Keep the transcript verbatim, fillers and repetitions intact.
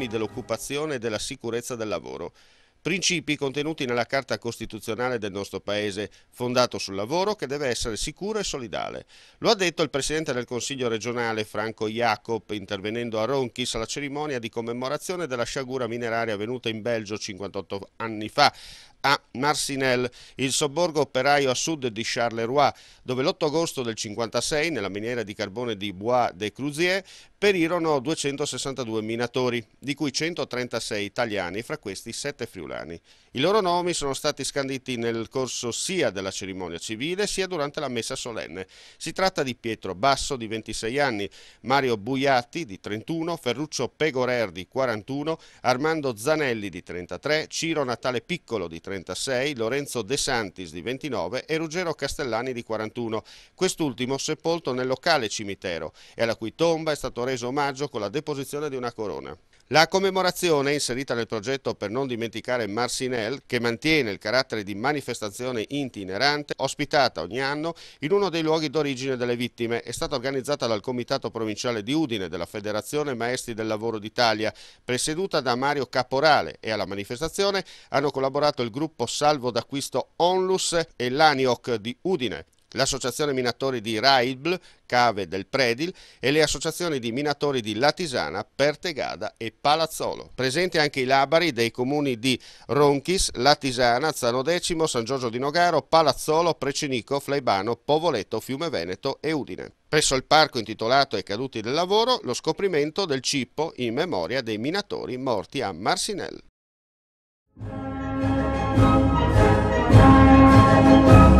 temi dell'occupazione e della sicurezza del lavoro. Principi contenuti nella Carta Costituzionale del nostro Paese, fondato sul lavoro che deve essere sicuro e solidale. Lo ha detto il Presidente del Consiglio regionale Franco Jacob, intervenendo a Ronchis alla cerimonia di commemorazione della sciagura mineraria avvenuta in Belgio cinquantotto anni fa, a Marcinelle, il sobborgo operaio a sud di Charleroi, dove l'otto agosto del cinquantasei, nella miniera di carbone di Bois de Cruzier, perirono duecentosessantadue minatori, di cui centotrentasei italiani, fra questi sette friulani. I loro nomi sono stati scanditi nel corso sia della cerimonia civile sia durante la messa solenne. Si tratta di Pietro Basso, di ventisei anni, Mario Buiatti, di trentuno, Ferruccio Pegorer, di quarantuno, Armando Zanelli, di trentatré, Ciro Natale Piccolo, di trentasei, Lorenzo De Santis, di ventinove e Ruggero Castellani, di quarantuno, quest'ultimo sepolto nel locale cimitero e alla cui tomba è stato reso omaggio con la deposizione di una corona. La commemorazione, inserita nel progetto per non dimenticare Marcinelle, che mantiene il carattere di manifestazione itinerante, ospitata ogni anno in uno dei luoghi d'origine delle vittime, è stata organizzata dal Comitato Provinciale di Udine della Federazione Maestri del Lavoro d'Italia, presieduta da Mario Caporale, e alla manifestazione hanno collaborato il gruppo Salvo d'Acquisto Onlus e l'Anioc di Udine, l'Associazione Minatori di Raibl, Cave del Predil e le associazioni di minatori di Latisana, Pertegada e Palazzolo. Presenti anche i labari dei comuni di Ronchis, Latisana, Zano Decimo, San Giorgio di Nogaro, Palazzolo, Precinico, Fleibano, Povoletto, Fiume Veneto e Udine. Presso il parco intitolato ai caduti del lavoro, lo scoprimento del cippo in memoria dei minatori morti a Marcinelle.